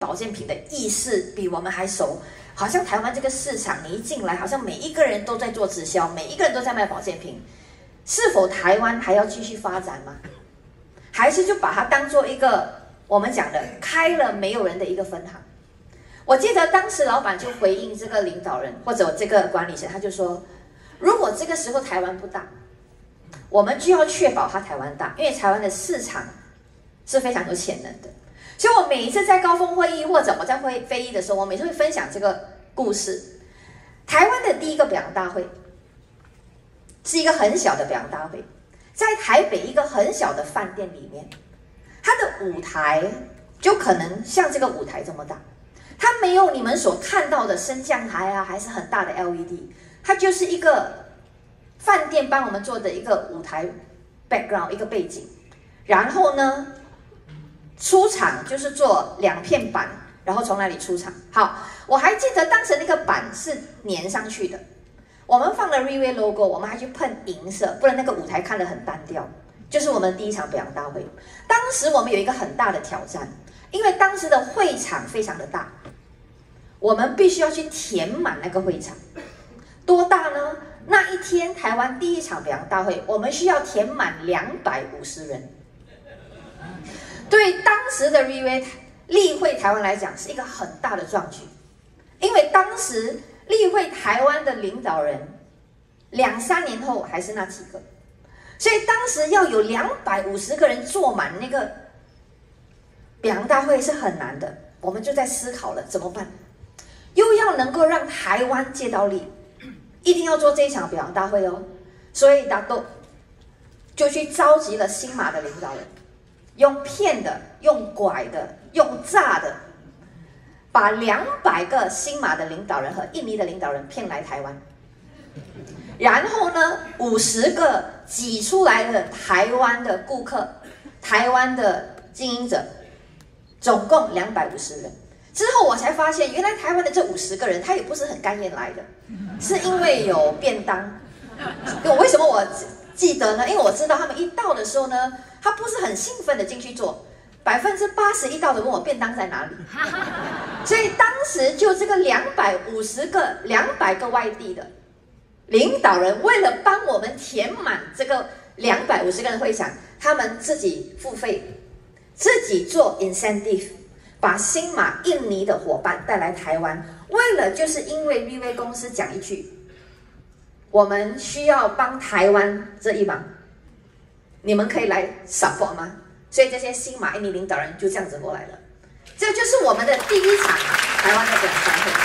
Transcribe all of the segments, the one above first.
保健品的意识比我们还熟。好像台湾这个市场，你一进来，好像每一个人都在做直销，每一个人都在卖保健品。是否台湾还要继续发展吗？还是就把它当做一个我们讲的开了没有人的一个分行？我记得当时老板就回应这个领导人或者这个管理层，他就说，如果这个时候台湾不大，我们就要确保它台湾大，因为台湾的市场是非常有潜能的。所以我每一次在高峰会议或者我在非议的时候，我每次会分享这个故事。台湾的第一个表扬大会是一个很小的表扬大会，在台北一个很小的饭店里面，它的舞台就可能像这个舞台这么大，它没有你们所看到的升降台啊，还是很大的 LED， 它就是一个饭店帮我们做的一个舞台 background 一个背景，然后呢，出场就是做2片板，然后从那里出场。好，我还记得当时那个板是粘上去的，我们放了 Riway logo， 我们还去喷银色，不然那个舞台看得很单调。就是我们第一场表扬大会，当时我们有一个很大的挑战，因为当时的会场非常的大，我们必须要去填满那个会场。多大呢？那一天台湾第一场表扬大会，我们需要填满250人。对当时的 Riway 例会台湾来讲是一个很大的壮举，因为当时例会台湾的领导人2、3年后还是那几个，所以当时要有250个人坐满那个表扬大会是很难的。我们就在思考了怎么办，又要能够让台湾借到力，一定要做这一场表扬大会哦。所以大家就去召集了新马的领导人，用骗的、用拐的、用诈的，把200个新马的领导人和印尼的领导人骗来台湾，然后呢，50个挤出来的台湾的顾客、台湾的经营者，总共250人。之后我才发现，原来台湾的这50个人，他也不是很甘愿来的，是因为有便当。为什么我记得呢？因为我知道他们一到的时候呢，他不是很兴奋的进去做，80%一到的问我便当在哪里。所以当时就这个200个外地的领导人，为了帮我们填满这个250个人会场，他们自己付费，自己做 incentive， 把新马印尼的伙伴带来台湾，为了就是因为 Riway 公司讲一句，我们需要帮台湾这一忙，你们可以来 support 吗？所以这些新马印尼领导人就这样子过来了。这就是我们的第一场台湾的表扬大会。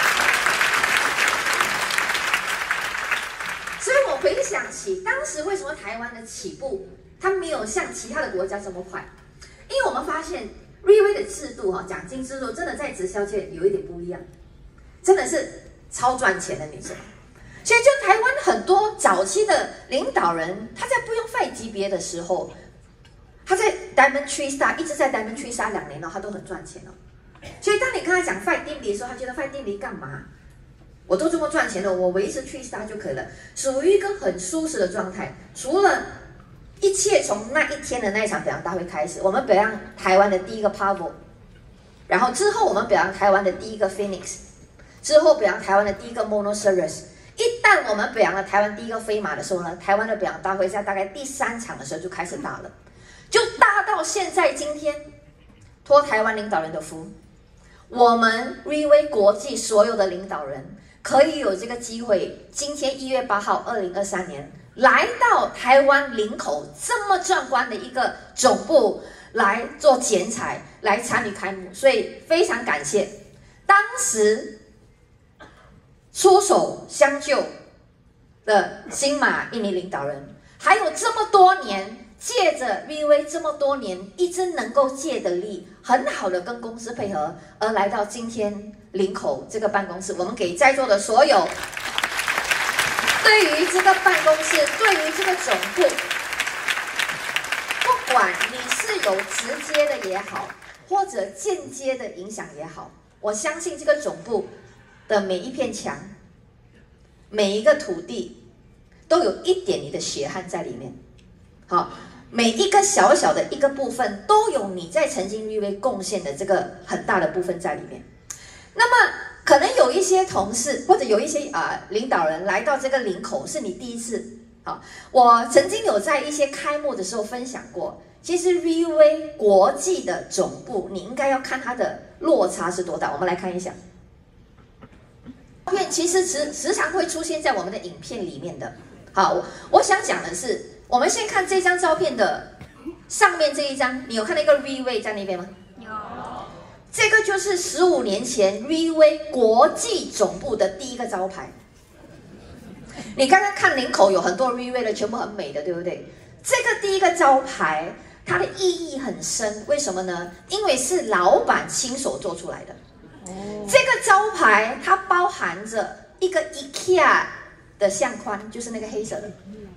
所以我回想起当时为什么台湾的起步，它没有像其他的国家这么快，因为我们发现 Riway 的制度奖金制度真的在直销界有一点不一样，真的是超赚钱的，你知道。所以就台湾很多早期的领导人，他在不用 Fight 级别的时候，他在 Diamond Tree Star 一直在 Diamond Tree Star 2年了，他都很赚钱了。所以当你跟他讲 Fight 定理的时候，他觉得 Fight 定理干嘛？我都这么赚钱了，我维持 Tree Star 就可以了，属于一个很舒适的状态。除了一切从那一天的那一场表扬大会开始，我们表扬台湾的第一个 Pavo， 然后之后我们表扬台湾的第一个 Phoenix， 之后表扬台湾的第一个 Monoceros。一旦我们表扬了台湾第一个飞马的时候呢，台湾的表扬大会在大概第3场的时候就开始大了，就大到现在今天，托台湾领导人的福，我们 Riway 国际所有的领导人可以有这个机会，今天1月8号2023年来到台湾林口这么壮观的一个总部来做剪彩，来参与开幕，所以非常感谢当时出手相救的新马印尼领导人，还有这么多年借着 Riway 这么多年一直能够借的力，很好的跟公司配合，而来到今天林口这个办公室，我们给在座的所有对于这个办公室，对于这个总部，不管你是有直接的也好，或者间接的影响也好，我相信这个总部的每一片墙，每一个土地，都有一点你的血汗在里面。好， 每一个小小的一个部分，都有你在曾经 V 贡献的这个很大的部分在里面。那么，可能有一些同事或者有一些领导人来到这个林口，是你第一次。好，我曾经有在一些开幕的时候分享过，其实 VV 国际的总部，你应该要看它的落差是多大。我们来看一下，照片其实时常会出现在我们的影片里面的。好，我想讲的是，我们先看这张照片的上面这一张，你有看到一个 VV 在那边吗？有。这个就是15年前 VV 国际总部的第一个招牌。你刚刚看林口有很多 VV 的，全部很美的，对不对？这个第一个招牌，它的意义很深，为什么呢？因为是老板亲手做出来的。这个招牌它包含着一个 IKEA 的相框，就是那个黑色的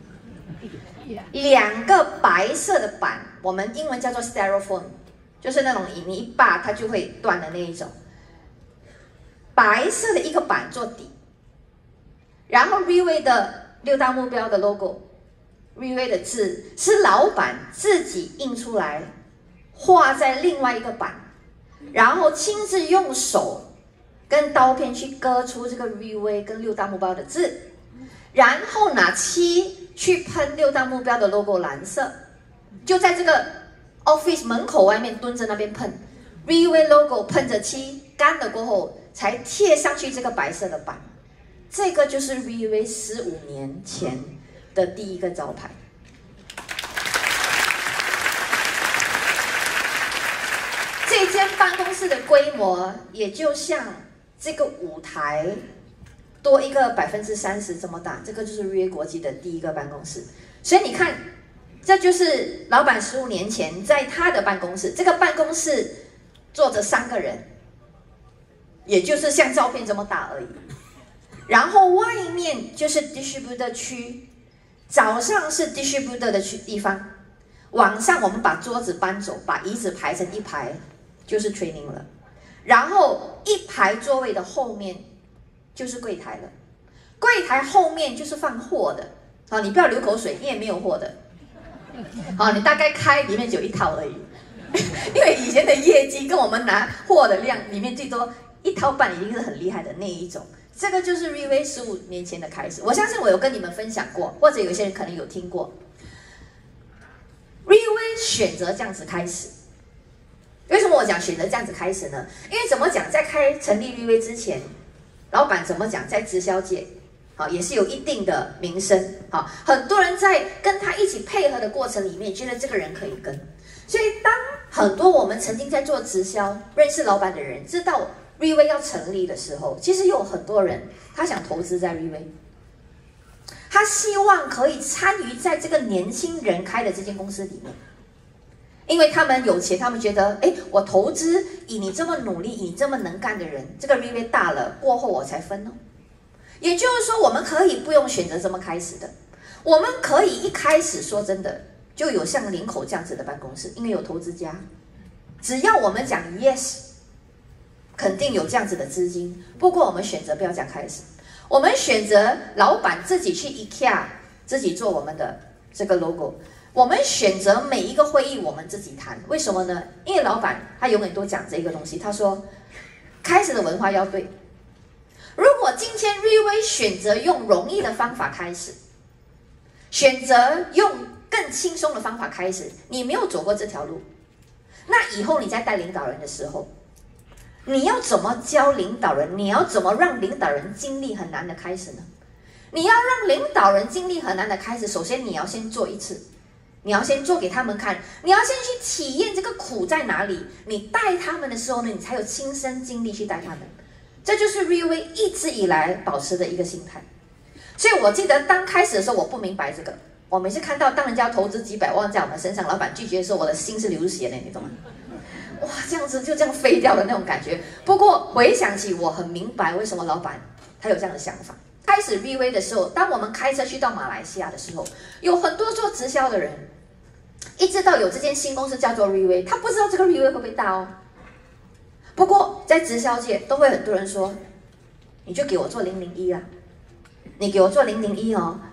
，2个白色的板，我们英文叫做 styrofoam， 就是那种你一拔它就会断的那一种，白色的一个板做底。然后 VV 的6大目标的 logo，VV 的字是老板自己印出来，画在另外一个板，然后亲自用手跟刀片去割出这个 VV 跟6大目标的字，然后拿漆去喷6大目标的 logo 蓝色，就在这个 office 门口外面蹲着那边喷 VV logo， 喷着漆干了过后才贴上去这个白色的板。这个就是 VV 15年前的第一个招牌。这间办公室的规模也就像这个舞台多一个30%这么大，这个就是 VV 国际的第一个办公室。所以你看，这就是老板15年前在他的办公室，这个办公室坐着3个人，也就是像照片这么大而已。然后外面就是 distributor 区，早上是 distributor 的地方，晚上我们把桌子搬走，把椅子排成一排，就是 training 了。然后一排座位的后面就是柜台了，柜台后面就是放货的。好，你不要流口水，你也没有货的。好，你大概开里面只有1套而已，因为以前的业绩跟我们拿货的量里面最多1套半已经是很厉害的那一种。这个就是 VV 15年前的开始，我相信我有跟你们分享过，或者有些人可能有听过。VV 选择这样子开始，为什么我讲选择这样子开始呢？因为怎么讲，在成立 VV 之前，老板怎么讲，在直销界，好也是有一定的名声，好，很多人在跟他一起配合的过程里面，觉得这个人可以跟，所以当很多我们曾经在做直销、认识老板的人知道VV 要成立的时候，其实有很多人他想投资在 VV， 他希望可以参与在这个年轻人开的这间公司里面，因为他们有钱，他们觉得，哎，我投资以你这么努力、以你这么能干的人，这个 VV 大了过后我才分哦。也就是说，我们可以不用选择这么开始的，我们可以一开始说真的就有像林口这样子的办公室，因为有投资家，只要我们讲 yes。肯定有这样子的资金，不过我们选择不要这样开始，我们选择老板自己去 IKEA 自己做我们的这个 logo， 我们选择每一个会议我们自己谈，为什么呢？因为老板他永远都讲这个东西，他说开始的文化要对。如果今天 VV 选择用容易的方法开始，选择用更轻松的方法开始，你没有走过这条路，那以后你在带领导人的时候，你要怎么教领导人？你要怎么让领导人经历很难的开始呢？你要让领导人经历很难的开始，首先你要先做一次，你要先做给他们看，你要先去体验这个苦在哪里。你带他们的时候呢，你才有亲身经历去带他们。这就是 VV 一直以来保持的一个心态。所以我记得刚开始的时候，我不明白这个。我每次看到当人家要投资几百万在我们身上，老板拒绝的时候，我的心是流血的，你懂吗？哇，这样子就这样飞掉的那种感觉。不过回想起，我很明白为什么老板他有这样的想法。开始 VV 的时候，当我们开车去到马来西亚的时候，有很多做直销的人，一知道有这间新公司叫做 VV， 他不知道这个 VV 会不会大哦。不过在直销界都会很多人说，你就给我做001啦，你给我做001哦，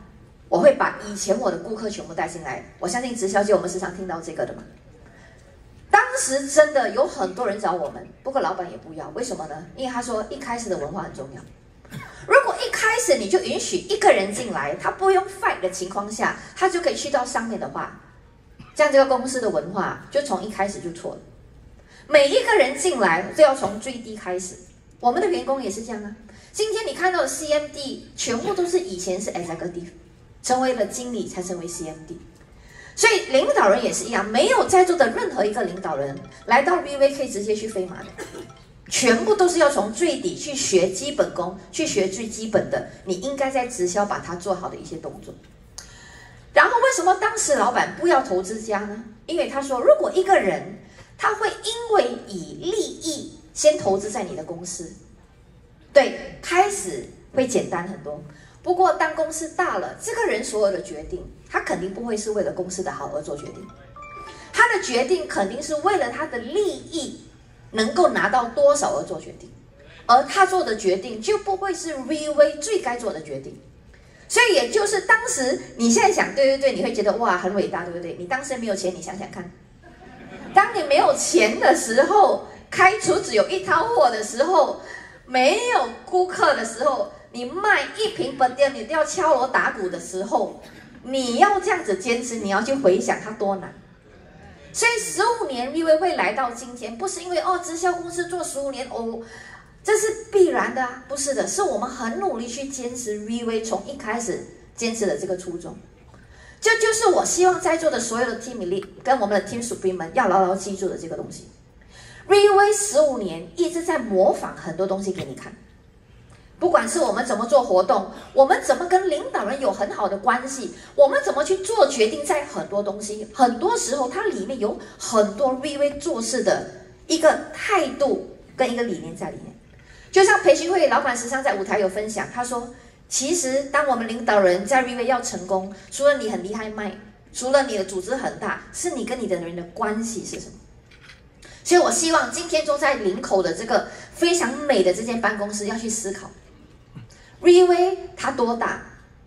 我会把以前我的顾客全部带进来。我相信直销界我们时常听到这个的嘛。当时真的有很多人找我们，不过老板也不要，为什么呢？因为他说一开始的文化很重要。如果一开始你就允许一个人进来，他不用 fight 的情况下，他就可以去到上面的话，这样这个公司的文化就从一开始就错了。每一个人进来都要从最低开始，我们的员工也是这样啊。今天你看到的 CMD 全部都是以前是 executive， 成为了经理才成为 CMD。所以领导人也是一样，没有在座的任何一个领导人来到 VV 可以直接去飞马的，全部都是要从最底去学基本功，去学最基本的，你应该在直销把它做好的一些动作。然后为什么当时老板不要投资家呢？因为他说，如果一个人他会因为以利益先投资在你的公司，对，开始会简单很多。不过当公司大了，这个人所有的决定，他肯定不会是为了公司的好而做决定，他的决定肯定是为了他的利益能够拿到多少而做决定，而他做的决定就不会是 VV 最该做的决定。所以也就是当时你现在想，对对对，你会觉得哇很伟大，对不对？你当时没有钱，你想想看，当你没有钱的时候，开除只有一套货的时候，没有顾客的时候，你卖一瓶本店你都要敲锣打鼓的时候，你要这样子坚持，你要去回想它多难。所以15年 VV 会来到今天，不是因为直销公司做15年这是必然的啊，不是的，是我们很努力去坚持 VV 从一开始坚持的这个初衷。这就是我希望在座的所有的 Team Elite 跟我们的 Team Supreme 们要牢牢记住的这个东西。VV 15年一直在模仿很多东西给你看，不管是我们怎么做活动，我们怎么跟领导人有很好的关系，我们怎么去做决定，在很多东西，很多时候它里面有很多 VV 做事的一个态度跟一个理念在里面。就像培训会老板时常在舞台有分享，他说其实当我们领导人在 VV 要成功，除了你很厉害卖，除了你的组织很大，是你跟你的人的关系是什么。所以我希望今天坐在林口的这个非常美的这间办公室要去思考 VV 它多大，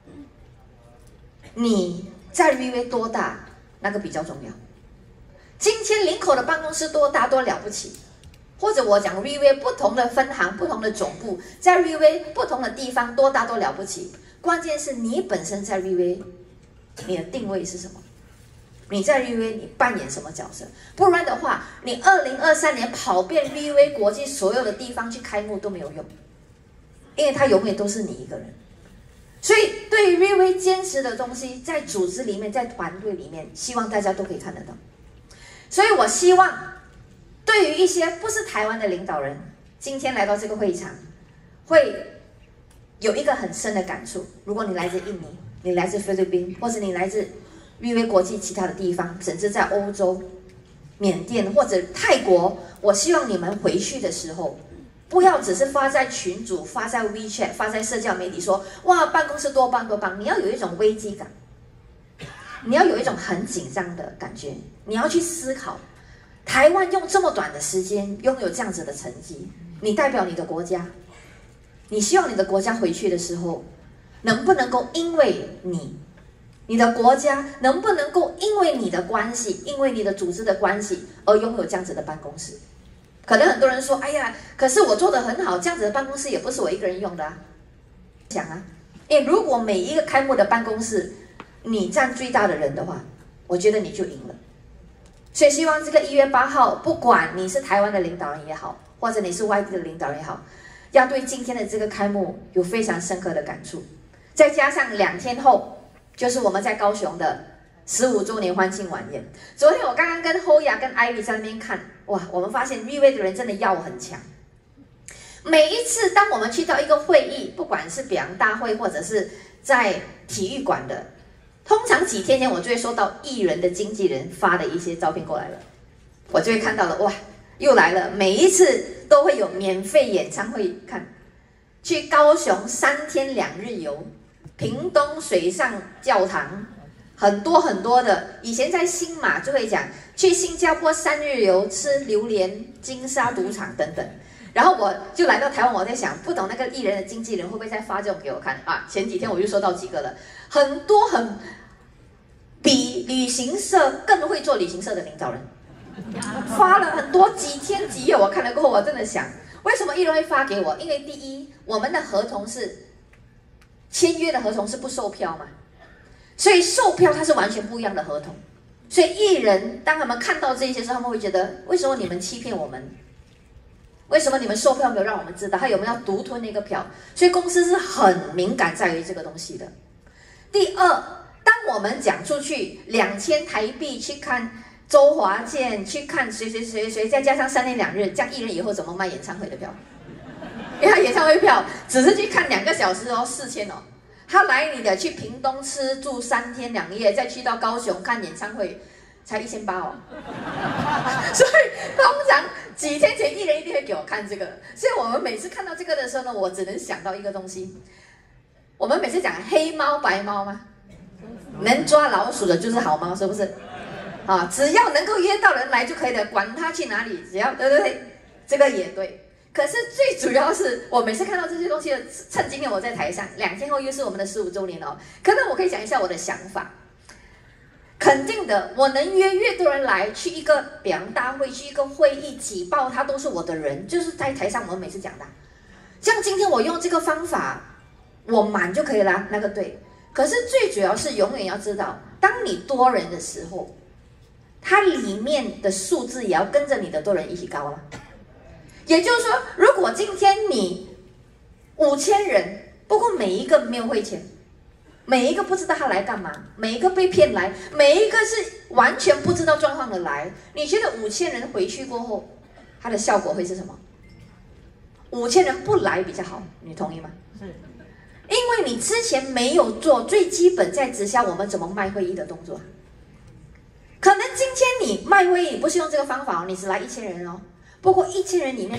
你在 VV 多大，那个比较重要。今天林口的办公室多大多了不起，或者我讲 VV 不同的分行、不同的总部，在 VV 不同的地方多大都了不起，关键是你本身在 VV 你的定位是什么，你在 VV 你扮演什么角色。不然的话，你2023年跑遍 VV 国际所有的地方去开幕都没有用，因为它永远都是你一个人。所以对于 VV 坚持的东西，在组织里面，在团队里面，希望大家都可以看得到。所以我希望对于一些不是台湾的领导人，今天来到这个会场，会有一个很深的感触。如果你来自印尼，你来自菲律宾，或者你来自 VV 国际其他的地方，甚至在欧洲、缅甸或者泰国，我希望你们回去的时候，不要只是发在群组、发在 WeChat、发在社交媒体说哇办公室多棒多棒，你要有一种危机感，你要有一种很紧张的感觉，你要去思考，台湾用这么短的时间拥有这样子的成绩，你代表你的国家，你希望你的国家回去的时候，能不能够因为你的国家能不能够因为你的关系，因为你的组织的关系而拥有这样子的办公室？可能很多人说，哎呀，可是我做得很好，这样子的办公室也不是我一个人用的啊。想啊，因为如果每一个开幕的办公室你占最大的人的话，我觉得你就赢了。所以希望这个1月8号，不管你是台湾的领导人也好，或者你是外地的领导人也好，要对今天的这个开幕有非常深刻的感触。再加上2天后，就是我们在高雄的15周年欢庆晚宴。昨天我刚刚跟 Hoya 跟 Ivy 在那边看，哇，我们发现 VV 的人真的要很强。每一次当我们去到一个会议，不管是表扬大会或者是在体育馆的，通常几天前我就会收到艺人的经纪人发的一些照片过来了，我就会看到了，哇，又来了，每一次都会有免费演唱会看，去高雄3天2日游，屏东水上教堂，很多很多的。以前在新马就会讲去新加坡3日游，吃榴莲、金沙赌场等等。 然后我就来到台湾，我在想，不懂那个艺人的经纪人会不会再发这种给我看啊？前几天我就收到几个了，很多比旅行社更会做旅行社的领导人，发了很多几天几夜，我看了过后，我真的想，为什么艺人会发给我？因为第一，我们的合同是签约的合同是不售票嘛，所以售票它是完全不一样的合同，所以艺人当他们看到这些时候，他们会觉得，为什么你们欺骗我们？为什么你们售票没有让我们知道？还有没有要独吞那个票？所以公司是很敏感在于这个东西的。第二，当我们讲出去2000台币去看周华健，去看谁，再加上3天2日，这样艺人以后怎么卖演唱会的票？因为他演唱会票只是去看2个小时哦，4000哦。他来你的去屏东吃住3天2夜，再去到高雄看演唱会，才1800哦。所以通常几天前艺人一定会给我看这个，所以我们每次看到这个的时候呢，我只能想到一个东西。我们每次讲黑猫白猫吗？能抓老鼠的就是好猫，是不是？啊，只要能够约到人来就可以了，管他去哪里，只要对不对？这个也对。可是最主要是我每次看到这些东西的，趁今天我在台上，2天后又是我们的15周年哦，可能我可以讲一下我的想法。肯定的，我能约越多人来，去一个表扬大会，去一个会议挤爆他都是我的人，就是在台上我们每次讲的。像今天我用这个方法，我满就可以了，那个对。可是最主要是永远要知道，当你多人的时候，它里面的数字也要跟着你的多人一起高了。也就是说，如果今天你5000人，不过每一个没有汇钱。每一个不知道他来干嘛，每一个被骗来，每一个是完全不知道状况的来。你觉得5000人回去过后，它的效果会是什么？5000人不来比较好，你同意吗？是，因为你之前没有做最基本在直销我们怎么卖会议的动作。可能今天你卖会议不是用这个方法哦，你只来1000人哦，不过1000人里面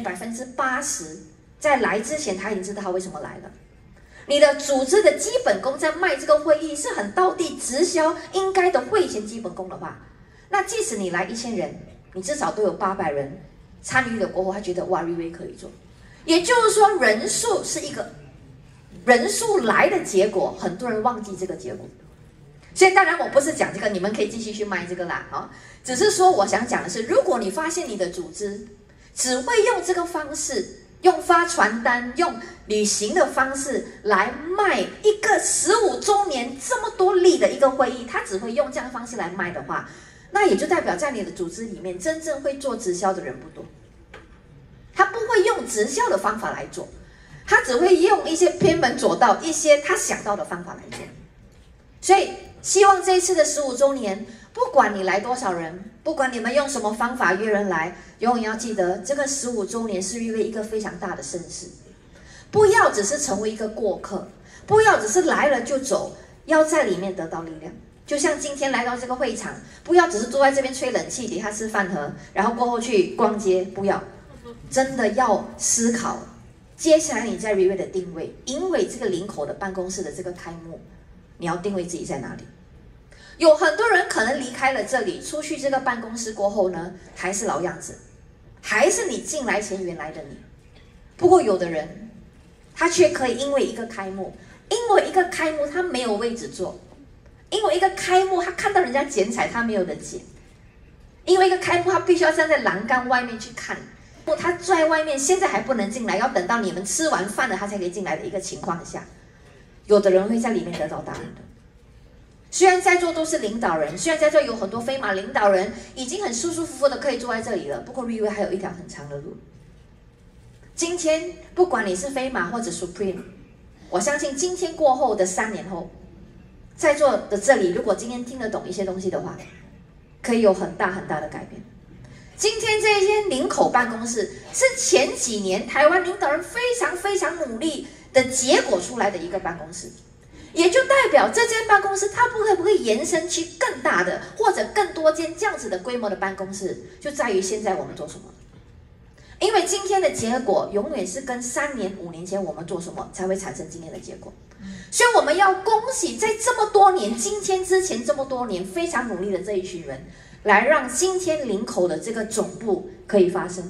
80%在来之前他已经知道他为什么来了。你的组织的基本功在卖这个会议是很道地直销应该的会前基本功的话，那即使你来1000人，你至少都有800人参与了过后，他觉得哇，Riway可以做。也就是说，人数是一个人数来的结果，很多人忘记这个结果。所以当然我不是讲这个，你们可以继续去卖这个啦啊，只是说我想讲的是，如果你发现你的组织只会用这个方式。用发传单、用旅行的方式来卖一个15周年这么多例的一个会议，他只会用这样的方式来卖的话，那也就代表在你的组织里面，真正会做直销的人不多。他不会用直销的方法来做，他只会用一些偏门左道、一些他想到的方法来做。所以，希望这一次的15周年。不管你来多少人，不管你们用什么方法约人来，永远要记得，这个15周年是Riway一个非常大的盛事。不要只是成为一个过客，不要只是来了就走，要在里面得到力量。就像今天来到这个会场，不要只是坐在这边吹冷气，底下吃饭盒，然后过后去逛街，不要，真的要思考，接下来你在Riway的定位，因为这个林口的办公室的这个开幕，你要定位自己在哪里？有很多人可能离开了这里，出去这个办公室过后呢，还是老样子，还是你进来前原来的你。不过有的人，他却可以因为一个开幕，他没有位置坐，因为一个开幕，他看到人家剪彩，他没有的剪，因为一个开幕，他必须要站在栏杆外面去看，他在外面现在还不能进来，要等到你们吃完饭了，他才可以进来的一个情况下，有的人会在里面得到答案的。虽然在座都是领导人，虽然在座有很多飞马领导人，已经很舒舒服服的可以坐在这里了，不过Riway还有一条很长的路。今天不管你是飞马或者 Supreme， 我相信今天过后的3年后，在座的这里，如果今天听得懂一些东西的话，可以有很大很大的改变。今天这一间林口办公室是前几年台湾领导人非常非常努力的结果出来的一个办公室。也就代表这间办公室，它不会延伸去更大的或者更多间这样子的规模的办公室，就在于现在我们做什么。因为今天的结果永远是跟3年、5年前我们做什么才会产生今天的结果。所以我们要恭喜在这么多年，今天之前这么多年非常努力的这一群人，来让今天林口的这个总部可以发生。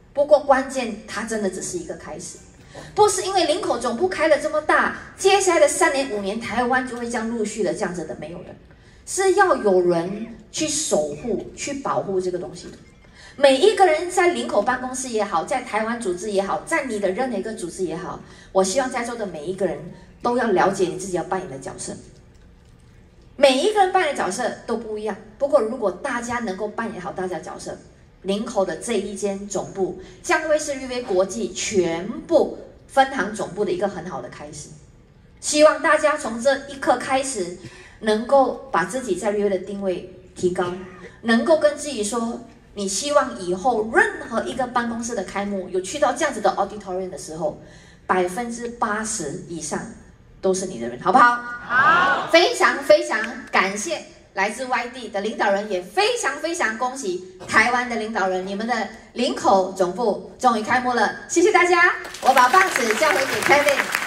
不过关键它真的只是一个开始，不是因为林口总部开了这么大，接下来的3年5年台湾就会这样陆续的这样子的，没有的，是要有人去守护、去保护这个东西的。每一个人在林口办公室也好，在台湾组织也好，在你的任何一个组织也好，我希望在座的每一个人都要了解你自己要扮演的角色。每一个人扮演的角色都不一样，不过如果大家能够扮演好大家的角色，林口的这一间总部将会是瑞威国际全部分行总部的一个很好的开始。希望大家从这一刻开始，能够把自己在瑞威的定位提高，能够跟自己说，你希望以后任何一个办公室的开幕，有去到这样子的 auditorium 的时候，80%以上都是你的人，好不好？好，非常非常感谢来自外地的领导人，也非常非常恭喜台湾的领导人，你们的林口总部终于开幕了，谢谢大家，我把棒子交回给 Kevin。